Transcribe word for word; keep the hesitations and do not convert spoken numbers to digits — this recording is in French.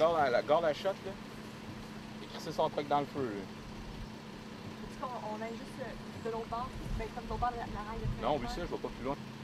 garde à la garde à shot, là. Il a crissé son truc dans le feu, là. Est-ce qu'on on aille juste de l'autre bord? Ben, comme de l'autre bord de la, la rail de Non, oublie ça, je vais pas plus loin.